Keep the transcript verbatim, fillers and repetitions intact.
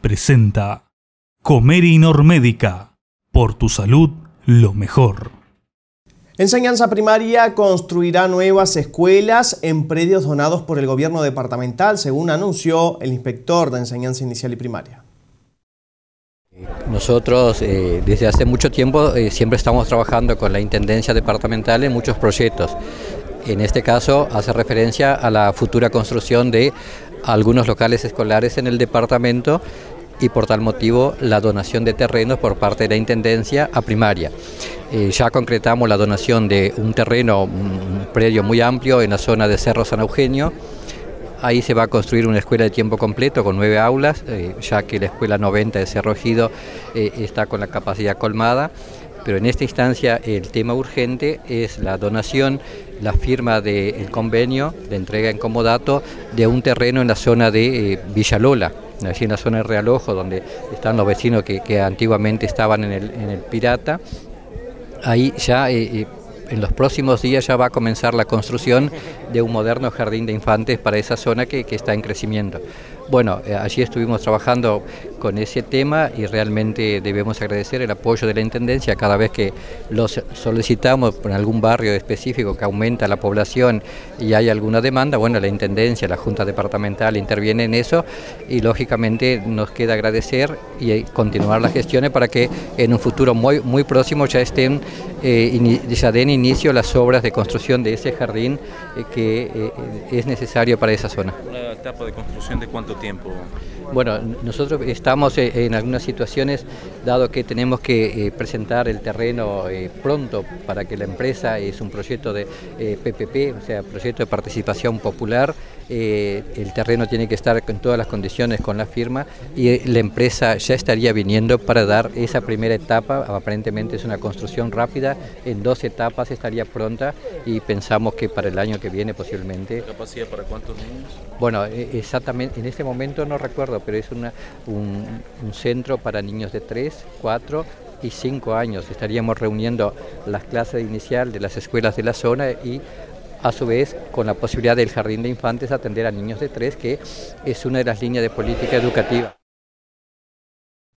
presenta Comery Normédica. Por tu salud, lo mejor. Enseñanza Primaria construirá nuevas escuelas en predios donados por el gobierno departamental, según anunció el inspector de Enseñanza Inicial y Primaria. Nosotros eh, desde hace mucho tiempo eh, siempre estamos trabajando con la Intendencia Departamental en muchos proyectos. En este caso hace referencia a la futura construcción de algunos locales escolares en el departamento y por tal motivo la donación de terrenos por parte de la Intendencia a primaria. Eh, ya concretamos la donación de un terreno, un predio muy amplio en la zona de Cerro San Eugenio. Ahí se va a construir una escuela de tiempo completo con nueve aulas, eh, ya que la escuela noventa de Cerro Ejido eh, está con la capacidad colmada. Pero en esta instancia el tema urgente es la donación, la firma del convenio de entrega en comodato de un terreno en la zona de eh, Villalola, allí en la zona de Realojo, donde están los vecinos que, que antiguamente estaban en el, en el Pirata. Ahí ya eh, eh, en los próximos días ya va a comenzar la construcción de un moderno jardín de infantes para esa zona que, que está en crecimiento. Bueno, eh, allí estuvimos trabajando con ese tema y realmente debemos agradecer el apoyo de la Intendencia cada vez que los solicitamos por algún barrio específico que aumenta la población y hay alguna demanda. Bueno, la Intendencia, la Junta Departamental interviene en eso y lógicamente nos queda agradecer y continuar las gestiones para que en un futuro muy, muy próximo ya estén, eh, ya den inicio las obras de construcción de ese jardín eh, que eh, es necesario para esa zona. ¿Una etapa de construcción de cuánto tiempo? Bueno, nosotros estamos en algunas situaciones, dado que tenemos que eh, presentar el terreno eh, pronto para que la empresa, es un proyecto de eh, P P P, o sea, proyecto de participación popular, eh, el terreno tiene que estar con todas las condiciones con la firma y eh, la empresa ya estaría viniendo para dar esa primera etapa. Aparentemente es una construcción rápida, en dos etapas estaría pronta y pensamos que para el año que viene posiblemente. ¿Capacidad para cuántos niños? Bueno, exactamente, en este momento no recuerdo, pero es una, un, un centro para niños de tres, cuatro y cinco años. Estaríamos reuniendo las clases inicial de las escuelas de la zona y a su vez con la posibilidad del jardín de infantes atender a niños de tres, que es una de las líneas de política educativa.